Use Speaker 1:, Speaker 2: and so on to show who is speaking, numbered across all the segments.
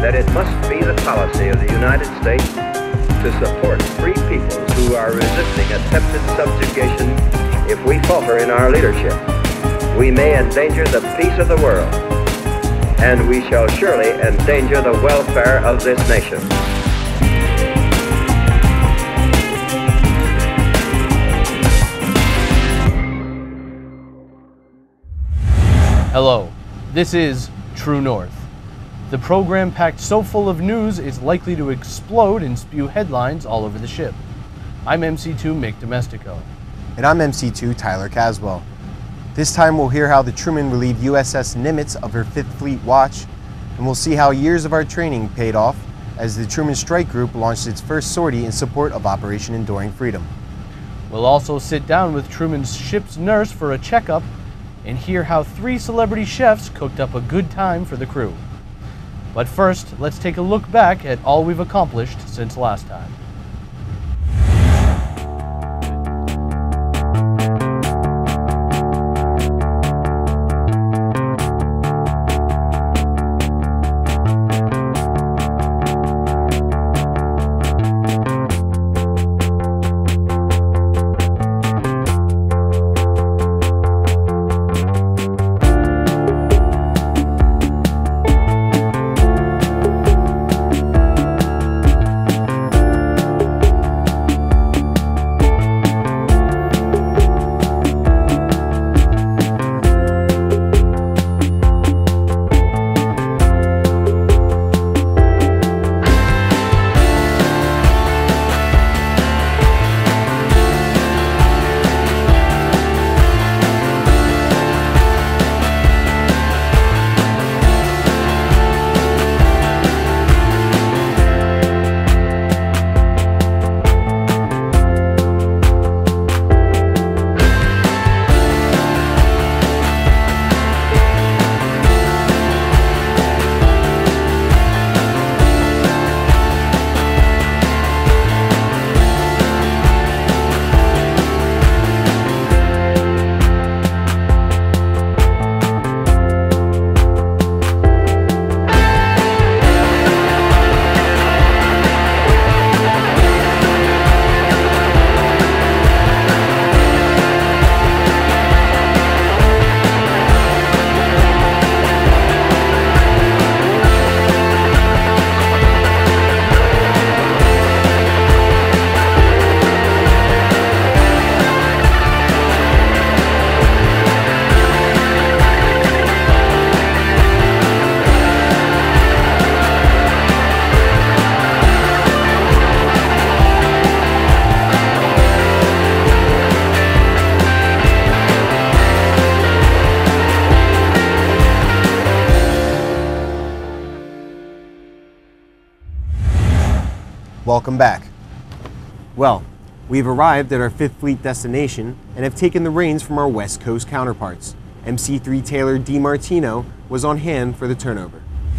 Speaker 1: that it must be the policy of the United States to support free peoples who are resisting attempted subjugation. If we falter in our leadership, we may endanger the peace of the world, and we shall surely endanger the welfare of this nation.
Speaker 2: Hello, this is True North. The program packed so full of news it's likely to explode and spew headlines all over the ship. I'm MC2 Mick Domestico.
Speaker 3: And I'm MC2 Tyler Caswell. This time we'll hear how the Truman relieved USS Nimitz of her 5th Fleet watch, and we'll see how years of our training paid off as the Truman Strike Group launched its first sortie in support of Operation Enduring Freedom.
Speaker 2: We'll also sit down with Truman's ship's nurse for a checkup and hear how 3 celebrity chefs cooked up a good time for the crew. But first, let's take a look back at all we've accomplished since last time.
Speaker 3: Welcome back. Well, we've arrived at our 5th Fleet destination and have taken the reins from our West Coast counterparts. MC3 Taylor DiMartino was on hand for the turnover.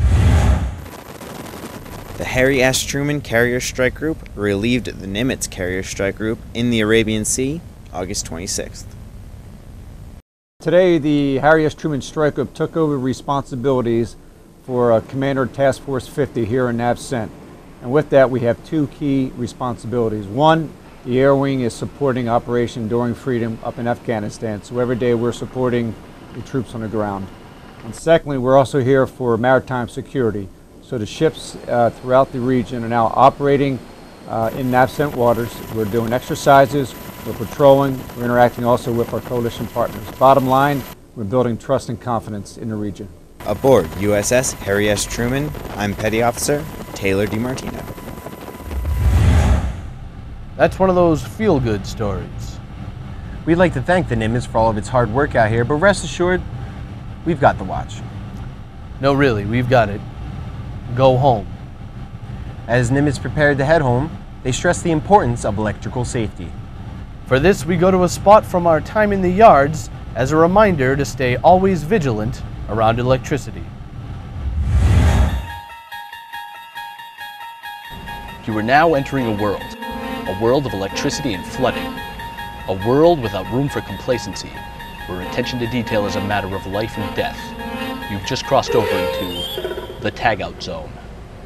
Speaker 4: The Harry S. Truman Carrier Strike Group relieved the Nimitz Carrier Strike Group in the Arabian Sea, August 26th.
Speaker 5: Today, the Harry S. Truman Strike Group took over responsibilities for Commander Task Force 50 here in Navcent. And with that, we have 2 key responsibilities. One, the Air Wing is supporting Operation Enduring Freedom up in Afghanistan. So every day we're supporting the troops on the ground. And secondly, we're also here for maritime security. So the ships throughout the region are now operating in Navcent waters. We're doing exercises, we're patrolling, we're interacting also with our coalition partners. Bottom line, we're building trust and confidence in the region.
Speaker 4: Aboard USS Harry S. Truman, I'm Petty Officer Taylor DiMartino.
Speaker 2: That's one of those feel-good stories.
Speaker 3: We'd like to thank the Nimitz for all of its hard work out here, but rest assured, we've got the watch.
Speaker 2: No, really, we've got it. Go home.
Speaker 3: As Nimitz prepared to head home, they stressed the importance of electrical safety.
Speaker 2: For this, we go to a spot from our time in the yards as a reminder to stay always vigilant around electricity.
Speaker 6: You are now entering a world of electricity and flooding, a world without room for complacency, where attention to detail is a matter of life and death. You've just crossed over into the tagout zone.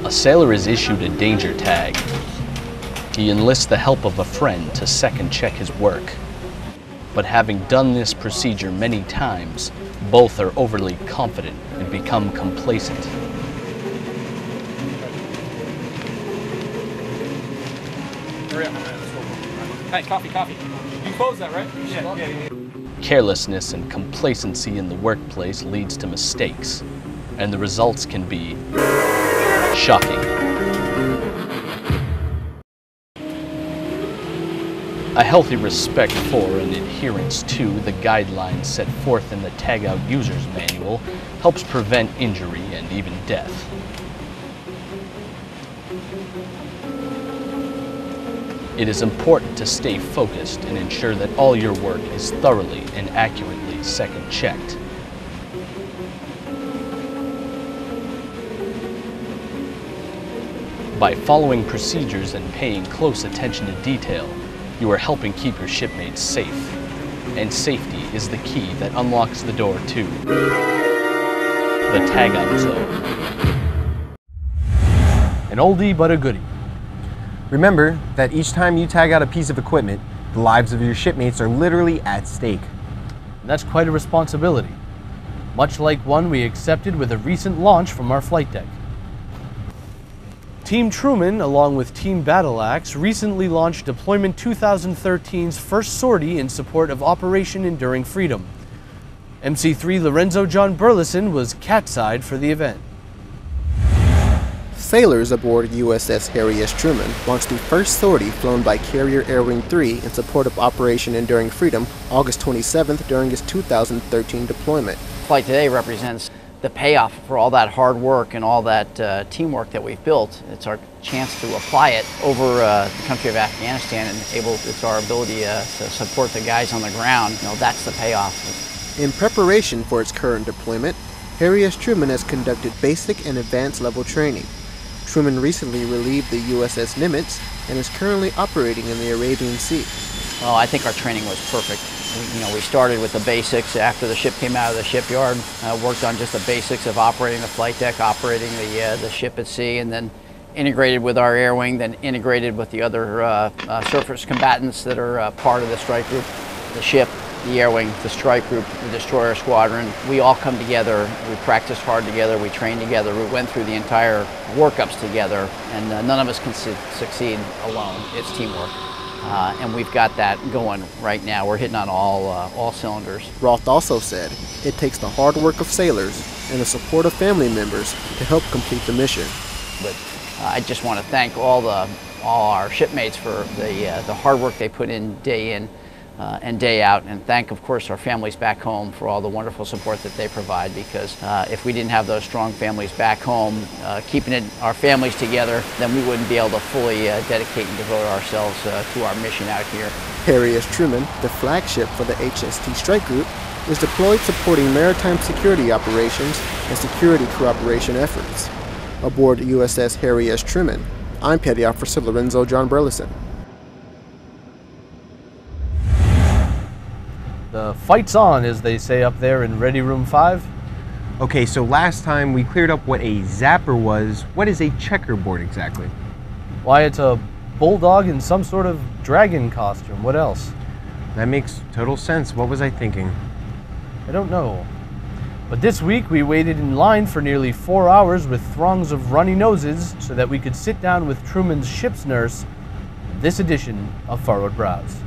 Speaker 6: A sailor is issued a danger tag. He enlists the help of a friend to second check his work. But having done this procedure many times, both are overly confident and become complacent.
Speaker 7: Hurry up, man. Let's go. Hey, coffee. You close that, right? Yeah.
Speaker 6: Carelessness and complacency in the workplace leads to mistakes, and the results can be shocking. A healthy respect for and adherence to the guidelines set forth in the Tagout User's Manual helps prevent injury and even death. It is important to stay focused and ensure that all your work is thoroughly and accurately second-checked. By following procedures and paying close attention to detail, you are helping keep your shipmates safe. And safety is the key that unlocks the door to the Tagout Zone.
Speaker 2: An oldie but a goodie.
Speaker 3: Remember that each time you tag out a piece of equipment, the lives of your shipmates are literally at stake.
Speaker 2: And that's quite a responsibility, much like one we accepted with a recent launch from our flight deck. Team Truman, along with Team Battle Axe, recently launched Deployment 2013's first sortie in support of Operation Enduring Freedom. MC3 Lorenzo John Burleson was catside for the event.
Speaker 8: Sailors aboard USS Harry S. Truman launched the first sortie flown by Carrier Air Wing 3 in support of Operation Enduring Freedom August 27th during its 2013 deployment.
Speaker 9: Flight today represents the payoff for all that hard work and all that teamwork that we've built. It's our chance to apply it over the country of Afghanistan, and it's our ability to support the guys on the ground. You know, that's the payoff.
Speaker 8: In preparation for its current deployment, Harry S. Truman has conducted basic and advanced level training. Truman recently relieved the USS Nimitz and is currently operating in the Arabian Sea.
Speaker 9: Well, I think our training was perfect. We started with the basics after the ship came out of the shipyard, worked on just the basics of operating the flight deck, operating the ship at sea, and then integrated with our air wing, then integrated with the other surface combatants that are part of the strike group, the ship, the air wing, the strike group, the destroyer squadron. We all come together, we practiced hard together, we trained together, we went through the entire workups together, and none of us can succeed alone. It's teamwork. And we've got that going right now. We're hitting on all cylinders.
Speaker 8: Roth also said it takes the hard work of sailors and the support of family members to help complete the mission.
Speaker 9: But I just want to thank all our shipmates for the hard work they put in and day out, and thank, of course, our families back home for all the wonderful support that they provide, because if we didn't have those strong families back home keeping our families together, then we wouldn't be able to fully dedicate and devote ourselves to our mission out here.
Speaker 8: Harry S. Truman, the flagship for the HST Strike Group, is deployed supporting maritime security operations and security cooperation efforts. Aboard USS Harry S. Truman, I'm Petty Officer Lorenzo John Burleson.
Speaker 2: The fight's on, as they say up there in Ready Room 5.
Speaker 3: Okay, so last time we cleared up what a zapper was. What is a checkerboard exactly?
Speaker 2: Why, it's a bulldog in some sort of dragon costume. What else?
Speaker 3: That makes total sense. What was I thinking?
Speaker 2: I don't know. But this week we waited in line for nearly 4 hours with throngs of runny noses so that we could sit down with Truman's ship's nurse in this edition of Furrowed Brows.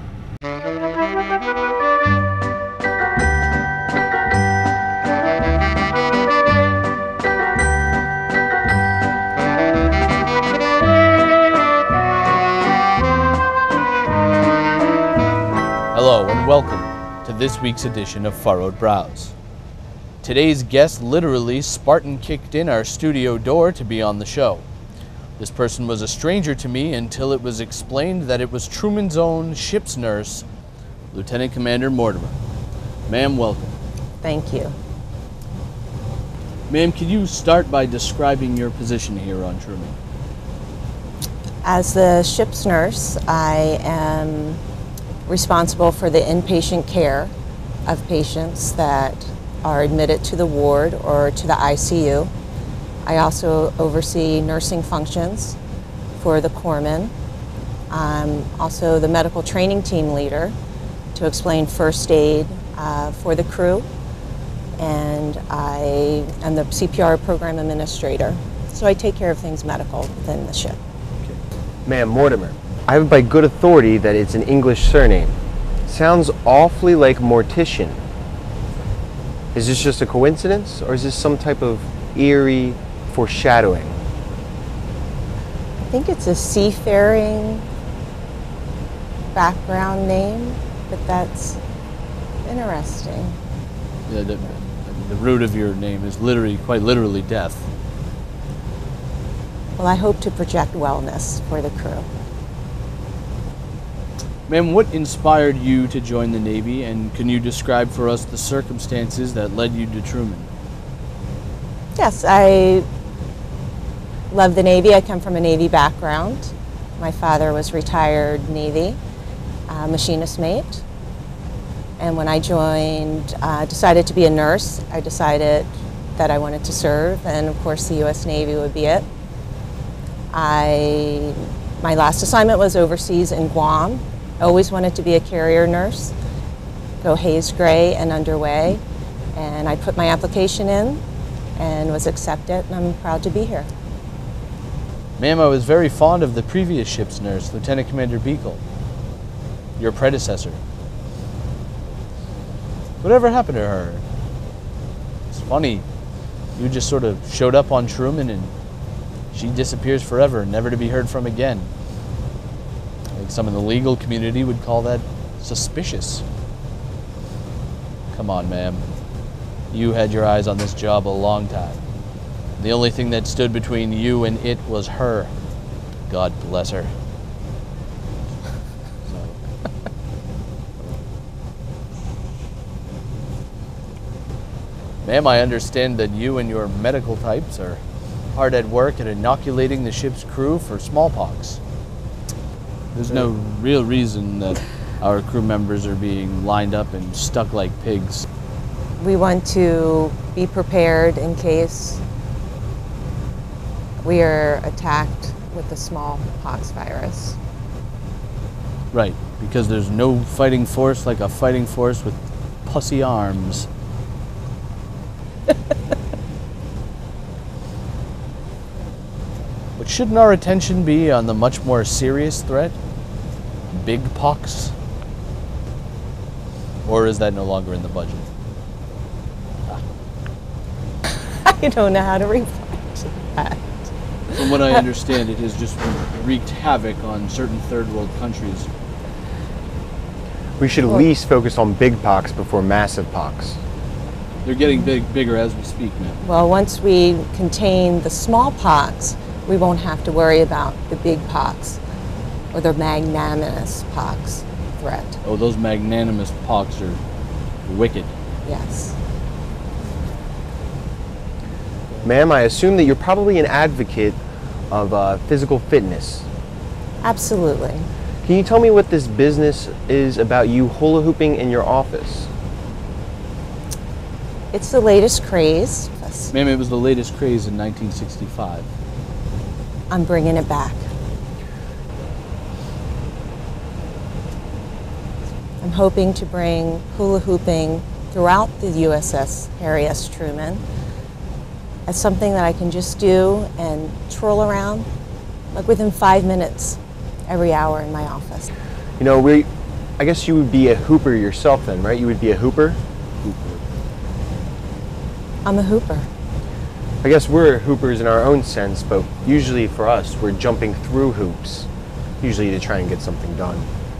Speaker 2: Hello and welcome to this week's edition of Furrowed Brows. Today's guest literally Spartan kicked in our studio door to be on the show. This person was a stranger to me until it was explained that it was Truman's own ship's nurse, Lieutenant Commander Mortimer. Ma'am, welcome.
Speaker 10: Thank you.
Speaker 2: Ma'am, could you start by describing your position here on Truman?
Speaker 10: As the ship's nurse, I am responsible for the inpatient care of patients that are admitted to the ward or to the ICU. I also oversee nursing functions for the corpsmen. I'm also the medical training team leader to explain first aid for the crew, and I am the CPR program administrator. So I take care of things medical within the ship.
Speaker 3: Ma'am, Mortimer, I have it by good authority that it's an English surname. Sounds awfully like mortician. Is this just a coincidence, or is this some type of eerie foreshadowing?
Speaker 10: I think it's a seafaring background name, but that's interesting.
Speaker 2: Yeah, the root of your name is quite literally death.
Speaker 10: Well, I hope to project wellness for the crew.
Speaker 2: Ma'am, what inspired you to join the Navy, and can you describe for us the circumstances that led you to Truman?
Speaker 10: Yes, I love the Navy. I come from a Navy background. My father was retired Navy machinist mate. And when I joined, decided to be a nurse, I decided that I wanted to serve, and of course the U.S. Navy would be it. My last assignment was overseas in Guam. I always wanted to be a carrier nurse, go Hayes Gray and underway, and I put my application in and was accepted, and I'm proud to be here.
Speaker 2: Ma'am, I was very fond of the previous ship's nurse, Lieutenant Commander Beagle, your predecessor. Whatever happened to her? It's funny, you just sort of showed up on Truman and she disappears forever, never to be heard from again. I think some in the legal community would call that suspicious. Come on, ma'am. You had your eyes on this job a long time. The only thing that stood between you and it was her. God bless her. Ma'am, I understand that you and your medical types are hard at work at inoculating the ship's crew for smallpox. There's no real reason that our crew members are being lined up and stuck like pigs.
Speaker 10: We want to be prepared in case we are attacked with the smallpox virus.
Speaker 2: Right, because there's no fighting force like a fighting force with pussy arms. But shouldn't our attention be on the much more serious threat? Big pox? Or is that no longer in the budget?
Speaker 10: I don't know how to reply to that.
Speaker 2: From what I understand, it has just wreaked havoc on certain third world countries.
Speaker 3: We should at least focus on big pox before massive pox.
Speaker 2: They're getting bigger as we speak, ma'am.
Speaker 10: Well, once we contain the smallpox, we won't have to worry about the big pox or the magnanimous pox threat.
Speaker 2: Oh, those magnanimous pox are wicked.
Speaker 10: Yes.
Speaker 3: Ma'am, I assume that you're probably an advocate of physical fitness.
Speaker 10: Absolutely.
Speaker 3: Can you tell me what this business is about you hula hooping in your office?
Speaker 10: It's the latest craze.
Speaker 2: Ma'am, it was the latest craze in 1965.
Speaker 10: I'm bringing it back. I'm hoping to bring hula hooping throughout the USS Harry S. Truman as something that I can just do and twirl around like within 5 minutes every hour in my office.
Speaker 3: You know, I guess you would be a hooper yourself then, right? You would be a hooper?
Speaker 10: I'm a hooper.
Speaker 3: I guess we're hoopers in our own sense, but usually for us, we're jumping through hoops, usually to try and get something done.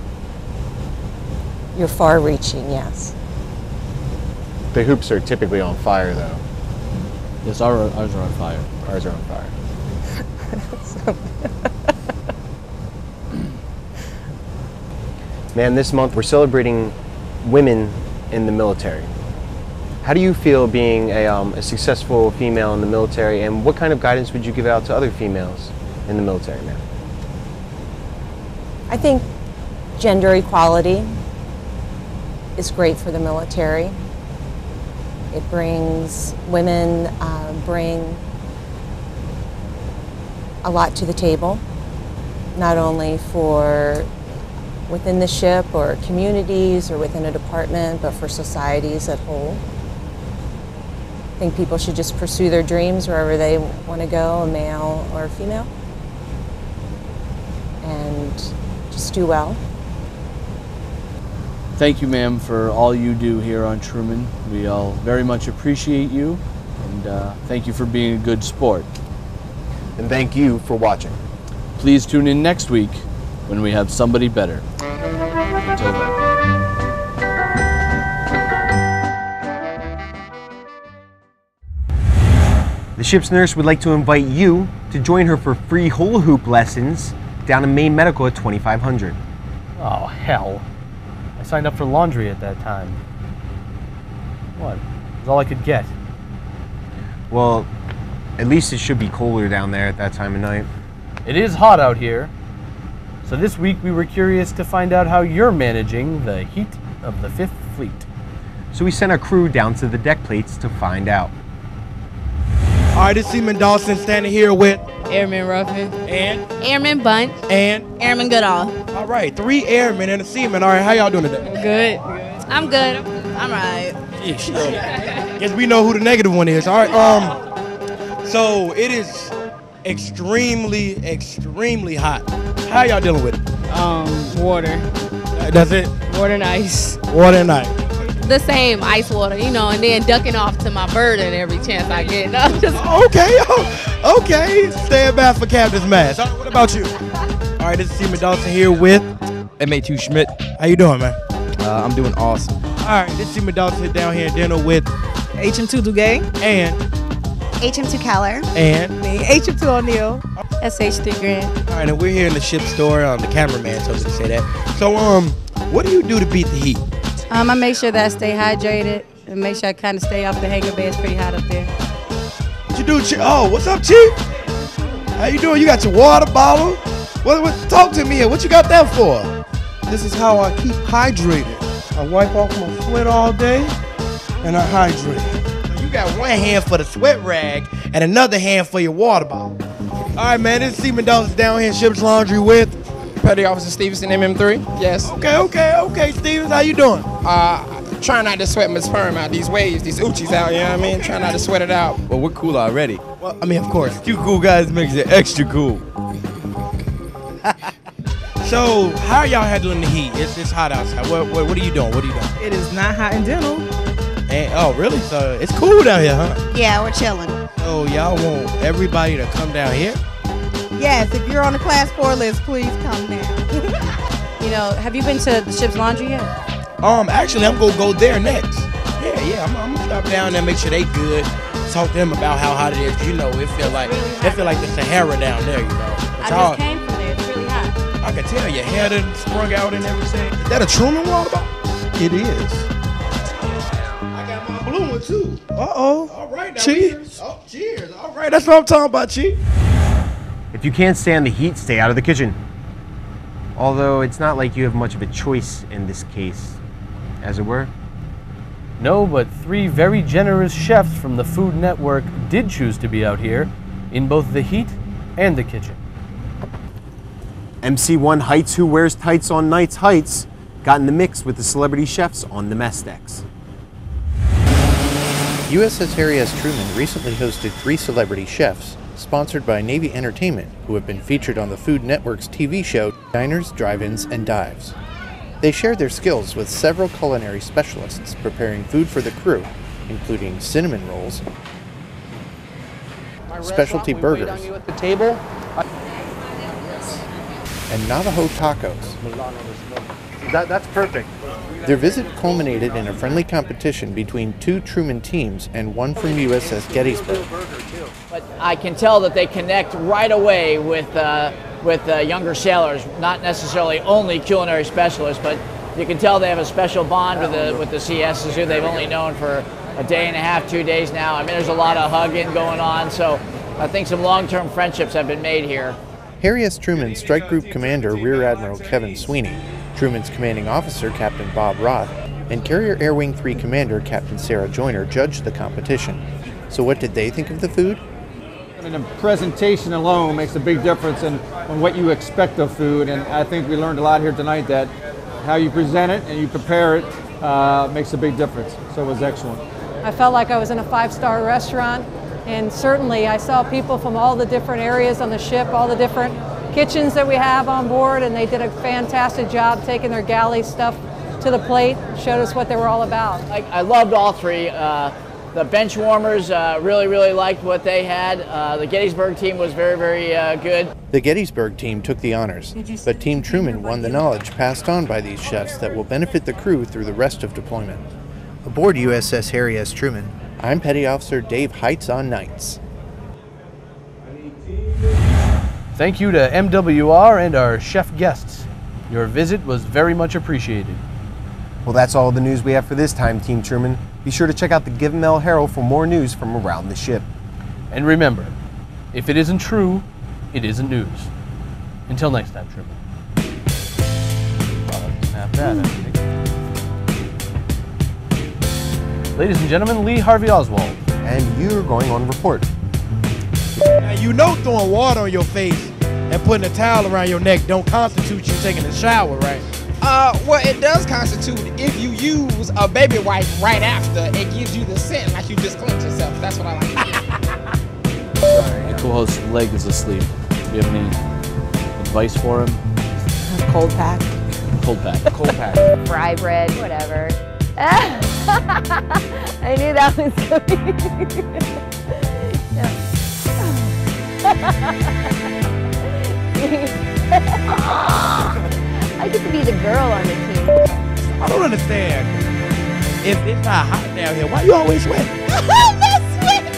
Speaker 10: You're far-reaching, yes.
Speaker 3: The hoops are typically on fire, though.
Speaker 2: Yes, ours are on fire.
Speaker 3: Ours are on fire. Man, this month we're celebrating women in the military. How do you feel being a successful female in the military, and what kind of guidance would you give out to other females in the military, ma'am?
Speaker 10: I think gender equality is great for the military. It brings women, bring a lot to the table, not only for within the ship or communities or within a department, but for societies at whole. I think people should just pursue their dreams wherever they want to go, a male or a female, and just do well.
Speaker 2: Thank you, ma'am, for all you do here on Truman. We all very much appreciate you, and thank you for being a good sport.
Speaker 3: And thank you for watching.
Speaker 2: Please tune in next week when we have somebody better. Until then.
Speaker 3: The ship's nurse would like to invite you to join her for free hula hoop lessons down in Maine Medical at 2500.
Speaker 2: Oh, hell. I signed up for laundry at that time. What? It was all I could get.
Speaker 3: Well, at least it should be colder down there at that time of night.
Speaker 2: It is hot out here. So this week we were curious to find out how you're managing the heat of the Fifth Fleet.
Speaker 3: So we sent our crew down to the deck plates to find out.
Speaker 11: All right, it's Seaman Dawson standing here with
Speaker 12: Airman Ruffin.
Speaker 11: And?
Speaker 12: Airman Bunch.
Speaker 11: And?
Speaker 12: Airman Goodall.
Speaker 11: All right, 3 airmen and a seaman. All right, how y'all doing today?
Speaker 12: Good. I'm good. I'm right.
Speaker 11: Guess we know who the negative one is. All right, so it is extremely hot. How y'all dealing with it?
Speaker 12: Water.
Speaker 11: That's it?
Speaker 12: Water and ice.
Speaker 11: Water and ice.
Speaker 12: The same ice water, you know, and then ducking off to my burden every chance I get. No, just
Speaker 11: Okay. Stand back for Captain's Mass. All right, what about you? All right, this is Seaman Dawson here with
Speaker 13: MA2 Schmidt.
Speaker 11: How you doing, man?
Speaker 13: I'm doing awesome.
Speaker 11: All right, this is Seaman Dawson down here in dinner with
Speaker 14: HM2 Dugay.
Speaker 11: And
Speaker 14: HM2 Keller.
Speaker 11: And
Speaker 14: me, HM2 O'Neill.
Speaker 12: SH3 Grant.
Speaker 11: All right, and we're here in the ship store. The cameraman told me to say that. So, what do you do to beat the heat?
Speaker 12: I make sure that I stay hydrated and make sure I kind of stay off the hangar bay. It's pretty hot up there.
Speaker 11: What you do, Chief? Oh, what's up, Chief? How you doing? You got your water bottle? What? Talk to me here. What you got that for? This is how I keep hydrated. I wipe off my sweat all day, and I hydrate. So you got one hand for the sweat rag and another hand for your water bottle. All right, man. This is Seaman Dawson down here in Ship's Laundry with
Speaker 13: Petty Officer Stevenson, MM3. Yes.
Speaker 11: Okay, Stevens, how you doing?
Speaker 13: Trying not to sweat my sperm out these waves, these oochies out, you know what I mean? Trying not to sweat it out.
Speaker 15: Well, we're cool already.
Speaker 11: Well, I mean, of course.
Speaker 15: 2 cool guys makes it extra cool.
Speaker 11: So, how are y'all handling the heat? It's hot outside. What are you doing?
Speaker 14: It is not hot in dental.
Speaker 11: And, oh, really? So, it's cool down here, huh?
Speaker 14: Yeah, we're chilling.
Speaker 11: So, y'all want everybody to come down here?
Speaker 14: Yes, if you're on the class 4 list, please come down.
Speaker 12: You know, have you been to the ship's laundry yet?
Speaker 11: Actually, I'm gonna go there next. Yeah, I'm gonna stop down there, make sure they good. Talk to them about how hot it is. You know, it feel like the Sahara down there. You know.
Speaker 12: I just came from there. It's really hot.
Speaker 11: I can tell your hair done sprung out and everything. Is that a Truman water bottle?
Speaker 16: It is.
Speaker 11: I got my blue one too. All right, now cheers. Cheers. All right, that's what I'm talking about, Chief.
Speaker 3: If you can't stand the heat, stay out of the kitchen. Although it's not like you have much of a choice in this case, as it were.
Speaker 2: No, but 3 very generous chefs from the Food Network did choose to be out here in both the heat and the kitchen.
Speaker 3: MC1 Heights, who wears tights on nights Heights, got in the mix with the celebrity chefs on the mess decks.
Speaker 17: USS Harry S. Truman recently hosted 3 celebrity chefs, sponsored by Navy Entertainment, who have been featured on the Food Network's TV show Diners, Drive-Ins, and Dives. They shared their skills with several culinary specialists preparing food for the crew, including cinnamon rolls, specialty burgers, and Navajo tacos.
Speaker 3: That's perfect.
Speaker 17: Their visit culminated in a friendly competition between 2 Truman teams and 1 from USS Gettysburg.
Speaker 9: But I can tell that they connect right away with younger sailors, not necessarily only culinary specialists, but you can tell they have a special bond with the CSs who they've only known for a day and a half, 2 days now. I mean, there's a lot of hugging going on, so I think some long-term friendships have been made here.
Speaker 17: Harry S. Truman Strike Group Commander Rear Admiral Kevin Sweeney, Truman's commanding officer Captain Bob Roth, and Carrier Air Wing 3 Commander Captain Sarah Joyner judged the competition. So what did they think of the food?
Speaker 5: And the presentation alone makes a big difference in what you expect of food, and I think we learned a lot here tonight that how you present it and you prepare it makes a big difference. So it was excellent.
Speaker 16: I felt like I was in a 5-star restaurant, and certainly I saw people from all the different areas on the ship, all the different kitchens that we have on board, and they did a fantastic job taking their galley stuff to the plate, showed us what they were all about.
Speaker 9: I loved all three. The bench warmers really liked what they had. The Gettysburg team was very good.
Speaker 17: The Gettysburg team took the honors, but Team Truman won the knowledge passed on by these chefs that will benefit the crew through the rest of deployment. Aboard USS Harry S. Truman, I'm Petty Officer Dave Heitz on nights.
Speaker 2: Thank you to MWR and our chef guests. Your visit was very much appreciated.
Speaker 3: Well, that's all the news we have for this time, Team Truman. Be sure to check out the Giv'em Herald for more news from around the ship.
Speaker 2: And remember, if it isn't true, it isn't news. Until next time, Truman. Snap that, I think. Ladies and gentlemen, Lee Harvey Oswald.
Speaker 3: And you're going on report.
Speaker 11: Now, you know throwing water on your face and putting a towel around your neck don't constitute you taking a shower, right?
Speaker 13: Well, it does constitute if you use a baby wipe right after, it gives you the scent like you just cleaned yourself. That's what I like to do.
Speaker 2: The co-host's leg is asleep. Do you have any advice for him?
Speaker 10: Cold pack.
Speaker 2: Cold pack.
Speaker 11: Cold pack.
Speaker 18: Fry bread, whatever. I knew that was coming. I get to be the girl on the team.
Speaker 11: I don't understand. If it's not hot down here, why you always sweat?
Speaker 18: I'm not sweating.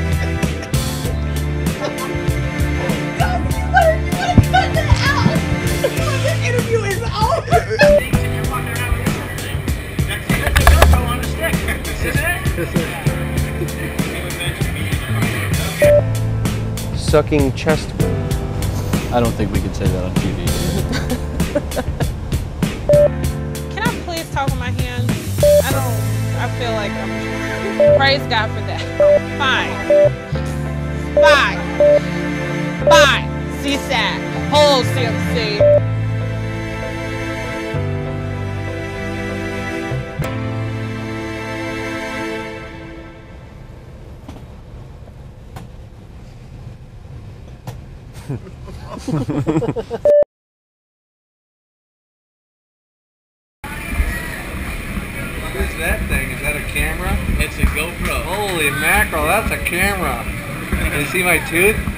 Speaker 18: You want to cut that out. This interview is over.
Speaker 3: Sucking chest wound.
Speaker 2: I don't think we can say that on TV.
Speaker 19: Can I please talk with my hands? I feel like I'm, praise God for that. Fine. CSAC, whole CMC.
Speaker 20: What is that thing? Is that a camera? It's a GoPro. Holy mackerel, that's a camera. Can you see my tooth?